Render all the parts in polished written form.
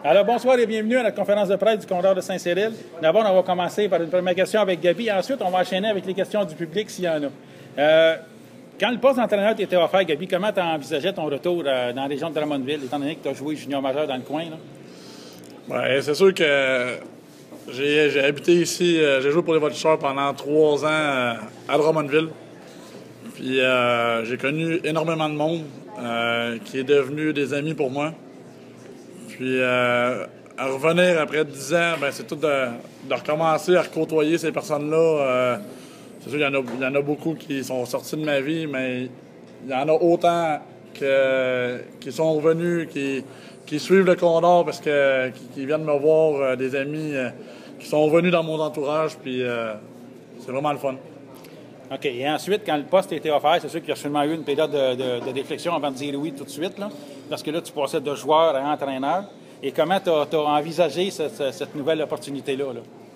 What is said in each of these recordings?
Alors, bonsoir et bienvenue à la conférence de presse du Condor de Saint-Cyril. D'abord, on va commencer par une première question avec Gaby. Ensuite, on va enchaîner avec les questions du public s'il y en a. Quand le poste d'entraîneur t'était offert, Gaby, comment tu envisageais ton retour dans la région de Drummondville, étant donné que tu as joué junior majeur dans le coin? Ouais, c'est sûr que j'ai habité ici, j'ai joué pour les Voltigeurs pendant 3 ans à Drummondville. Puis j'ai connu énormément de monde qui est devenu des amis pour moi. Puis à revenir après 10 ans, ben, c'est tout de recommencer à côtoyer ces personnes-là. C'est sûr qu'il y en a beaucoup qui sont sortis de ma vie, mais il y en a autant qui sont revenus, qui suivent le Condor parce que qui viennent me voir, des amis qui sont revenus dans mon entourage, puis c'est vraiment le fun. OK. Et ensuite, quand le poste a été offert, c'est sûr qu'il y a sûrement eu une période de réflexion avant de dire oui tout de suite, là, parce que là, tu passais de joueur à entraîneur. Et comment tu as envisagé cette nouvelle opportunité-là?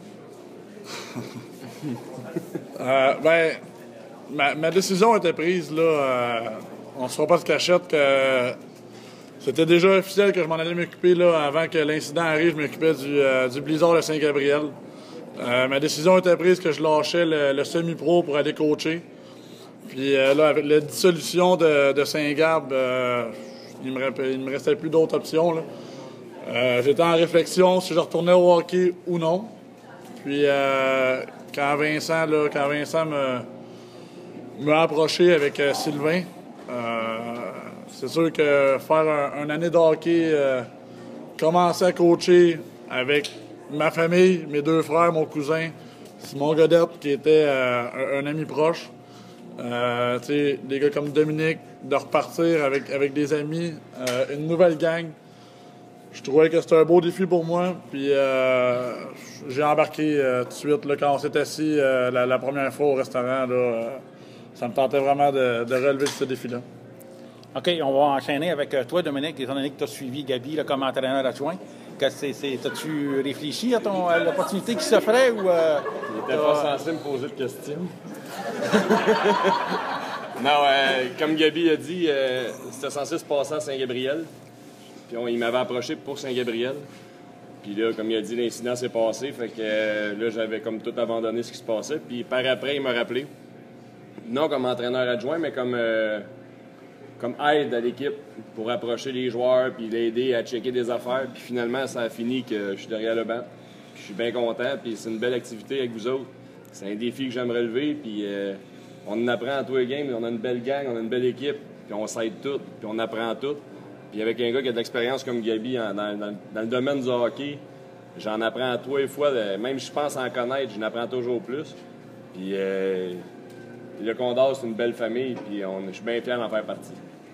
Ben, ma décision était prise, là. On ne se fera pas de cachette que c'était déjà officiel que je m'en allais m'occuper, là, avant que l'incident arrive. Je m'occupais du Blizzard de Saint-Gabriel. Ma décision était prise que je lâchais le semi-pro pour aller coacher. Puis là, avec la dissolution de Saint-Gab, il me restait plus d'autres options, là. J'étais en réflexion si je retournais au hockey ou non. Puis quand Vincent m'a approché avec Sylvain, c'est sûr que faire une année de hockey, commencer à coacher avec ma famille, mes 2 frères, mon cousin, Simon Godette, qui était un ami proche. Des gars comme Dominique, de repartir avec des amis, une nouvelle gang. Je trouvais que c'était un beau défi pour moi. Puis j'ai embarqué tout de suite là, quand on s'est assis la première fois au restaurant. Là, ça me tentait vraiment de relever ce défi-là. OK, on va enchaîner avec toi, Dominique, étant donné que tu as suivi Gaby là, comme entraîneur adjoint. As-tu réfléchi à l'opportunité qui s'offrait ou... Il n'était pas censé me poser de questions. Non, comme Gaby a dit, c'était censé se passer à Saint-Gabriel. Puis il m'avait approché pour Saint-Gabriel. Puis là, comme il a dit, l'incident s'est passé. Fait que là, j'avais comme tout abandonné ce qui se passait. Puis par après, il m'a rappelé. Non comme entraîneur adjoint, mais comme aide à l'équipe pour approcher les joueurs puis l'aider à checker des affaires. Puis finalement, ça a fini que je suis derrière le banc. Puis je suis bien content. Puis c'est une belle activité avec vous autres. C'est un défi que j'aime relever. Puis on en apprend à tous les games. On a une belle gang, on a une belle équipe. Puis on s'aide tout. Puis on apprend tout. Puis avec un gars qui a de l'expérience comme Gaby dans le domaine du hockey, j'en apprends à tous les fois. Même si je pense en connaître, j'en apprends toujours plus. Puis le Condor, c'est une belle famille, puis je suis bien fier d'en faire partie.